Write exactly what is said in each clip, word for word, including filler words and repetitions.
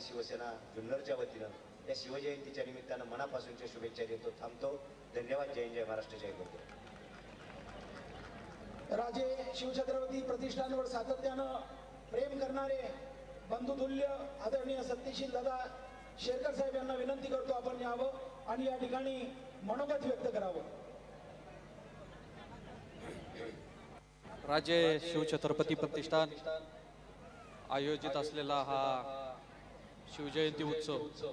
शिवसेना जुन्नरच्या वतीनं या शिवजयंतीच्या निमित्तानं मनापासूनच्या शुभेच्छा देतो. थांबतो. धन्यवाद. जय जय महाराष्ट्र. जय गुरु. राजे शिवछत्रपती प्रतिष्ठानवर सातत्यानं प्रेम करणारे बंधुतुल्य आदरणीय सत्यशील दादा शेरकर साहेब यांना विनंती करतो आपण यावं आणि या ठिकाणी मनोगत व्यक्त करावं. राजे शिवछत्रपती प्रतिष्ठान आयोजित असलेला हा शिवजयंती उत्सव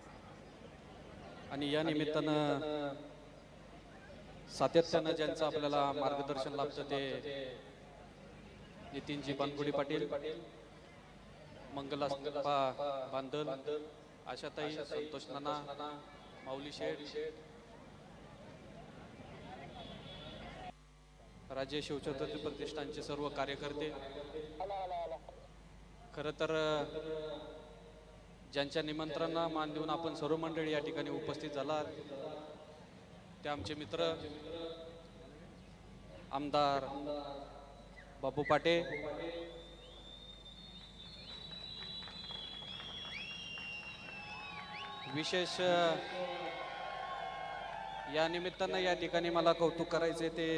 आणि या निमित्तानं सातत्यानं ज्यांचं आपल्याला मार्गदर्शन लाभतं ते नितीनजी बानगुडी पाटील, मंगला बांदल, आशाताई, संतोष नाना, माऊली शेठ, राजे शिवछत्रपती प्रतिष्ठानचे सर्व कार्यकर्ते. खरं तर ज्यांच्या निमंत्रणाला मान देऊन आपण सर्व मंडळी या ठिकाणी उपस्थित झालात ते आमचे मित्र आमदार बाबू पाटे, विशेष या निमित्तानं या ठिकाणी मला कौतुक करायचे ते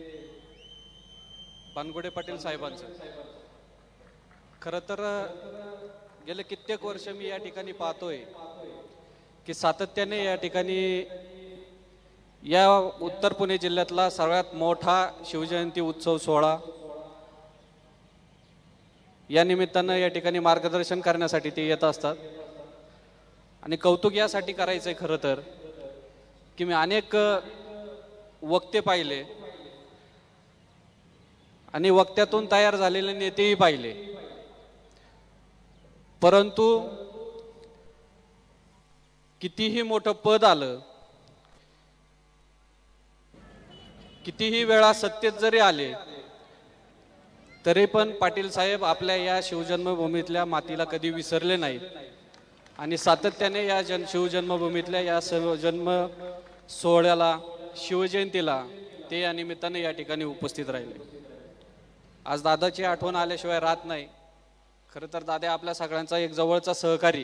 बानगुडे पाटील साहेबांचं. खरं तर गेले कित्येक वर्ष मी या ठिकाणी पाहतोय की सातत्याने या ठिकाणी या उत्तर पुणे जिल्ह्यातला सर्वात मोठा शिवजयंती उत्सव सोहळा या निमित्तानं या ठिकाणी मार्गदर्शन करण्यासाठी ते येत असतात. आणि कौतुक यासाठी करायचंय खरं तर की मी अनेक वक्ते पाहिले आणि वक्त्यातून तयार झालेले नेतेही पाहिले, परंतु कितीही मोठं पद आलं, कितीही वेळा सत्तेत जरी आले तरी पण पाटील साहेब आपल्या या शिवजन्मभूमीतल्या मातीला कधी विसरले नाहीत आणि सातत्याने या जन शिवजन्मभूमीतल्या या सर्व जन्म सोहळ्याला शिवजयंतीला ते या निमित्ताने या ठिकाणी उपस्थित राहिले. आज दादाची आठवण आल्याशिवाय राहत नाही. खरं तर दादा आपल्या सगळ्यांचा एक जवळचा सहकारी.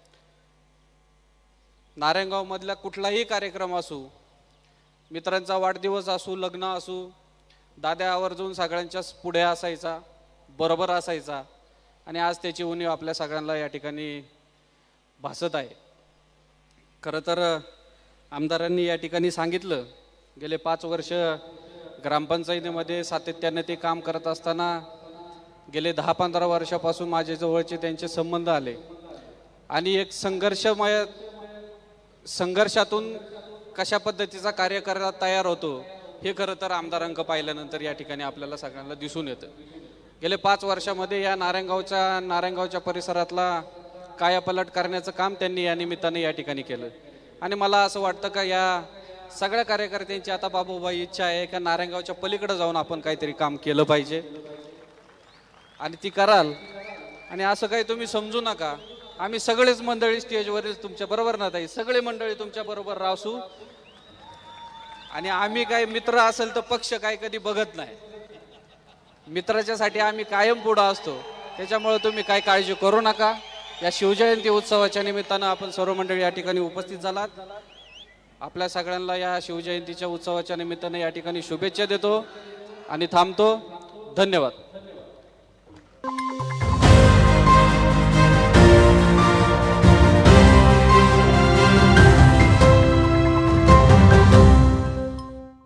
नारायणगाव मधला कुठलाही कार्यक्रम असू, मित्रांचा वाढदिवस असू, लग्न असू, दादा आवर्जून सगळ्यांच्या पुढे असायचा, बरोबर असायचा आणि आज त्याची उणीव आपल्या सगळ्यांना या ठिकाणी भासत आहे. खरं तर आमदारांनी या ठिकाणी सांगितलं गेले पाच वर्ष ग्रामपंचायतीमध्ये सातत्याने ते काम करत असताना गेले दहा पंधरा वर्षापासून माझे जवळचे त्यांचे संबंध आले आणि एक संघर्षमय संघर्षातून कशा पद्धतीचा कार्य करायला तयार होतो हे खरं तर आमदारांक पाहिल्यानंतर या ठिकाणी आपल्याला सगळ्यांना दिसून येतं. गेले पाच वर्षामध्ये या नारायणगावच्या नारायणगावच्या परिसरातला कायापलट करण्याचं काम त्यांनी या निमित्ताने या ठिकाणी केलं आणि मला असं वाटतं का या सगळ्या कार्यकर्त्यांची आता बाबूबाई इच्छा आहे का नारायणगावच्या पलीकडे जाऊन आपण काहीतरी काम केलं पाहिजे आणि ती कराल. आणि असं काही तुम्ही समजू नका, आम्ही सगळेच मंडळी स्टेजवरील तुमच्या बरोबर ना ताई, सगळे मंडळी तुमच्या बरोबर राहू आणि आम्ही काय मित्र असेल तर पक्ष काय कधी बघत नाही, मित्राच्यासाठी आम्ही कायम पुढे असतो. त्याच्यामुळे तुम्ही काय काळजी करू नका. या शिवजयंती उत्सवाच्या निमित्तानं आपण सर्व मंडळी या ठिकाणी उपस्थित झालात. आपल्या सगळ्यांना या शिवजयंतीच्या उत्सवाच्या निमित्ताने या ठिकाणी शुभेच्छा देतो आणि थांबतो. धन्यवाद.